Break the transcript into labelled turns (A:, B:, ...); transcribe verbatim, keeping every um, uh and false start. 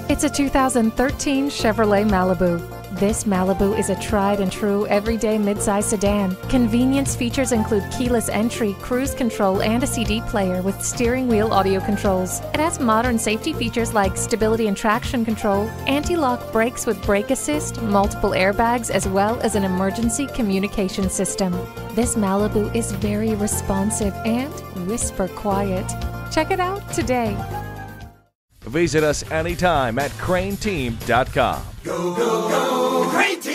A: It's a two thousand thirteen Chevrolet Malibu. This Malibu is a tried and true everyday midsize sedan. Convenience features include keyless entry, cruise control, and a C D player with steering wheel audio controls. It has modern safety features like stability and traction control, anti-lock brakes with brake assist, multiple airbags, as well as an emergency communication system. This Malibu is very responsive and whisper quiet. Check it out today.
B: Visit us anytime at crain team dot com.
C: Go, go, go, Crain Team!